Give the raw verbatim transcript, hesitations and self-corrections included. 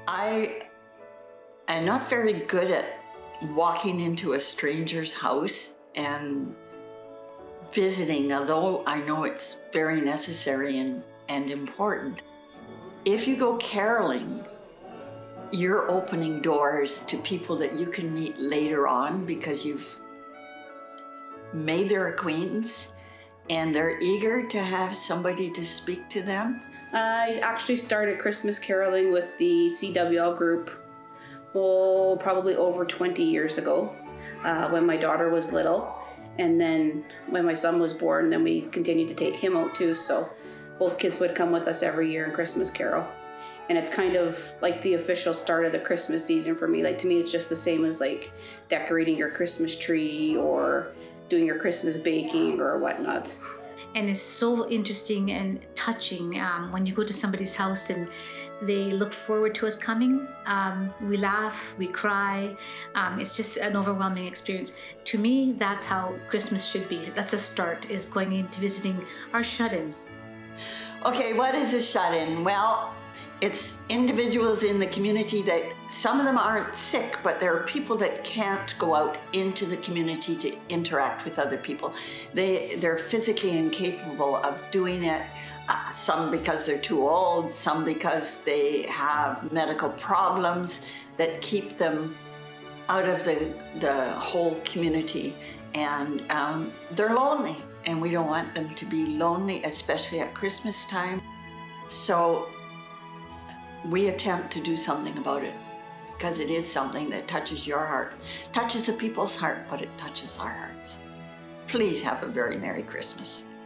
I am not very good at walking into a stranger's house and visiting, although I know it's very necessary and, and important. If you go caroling, you're opening doors to people that you can meet later on because you've made their acquaintance and they're eager to have somebody to speak to them. I actually started Christmas caroling with the C W L group, oh, probably over twenty years ago, uh, when my daughter was little. And then when my son was born, then we continued to take him out too. So both kids would come with us every year in Christmas carol. And it's kind of like the official start of the Christmas season for me. Like, to me, it's just the same as like decorating your Christmas tree or doing your Christmas baking or whatnot. And it's so interesting and touching um, when you go to somebody's house and they look forward to us coming. Um, we laugh, we cry. Um, it's just an overwhelming experience. To me, that's how Christmas should be. That's a start, is going into visiting our shut-ins. Okay, what is a shut-in? Well, it's individuals in the community that, some of them aren't sick, but there are people that can't go out into the community to interact with other people. They, they're physically incapable of doing it, uh, some because they're too old, some because they have medical problems that keep them out of the, the whole community. And um, they're lonely, and we don't want them to be lonely, especially at Christmas time. So we attempt to do something about it because it is something that touches your heart, touches the people's heart, but it touches our hearts. Please have a very Merry Christmas.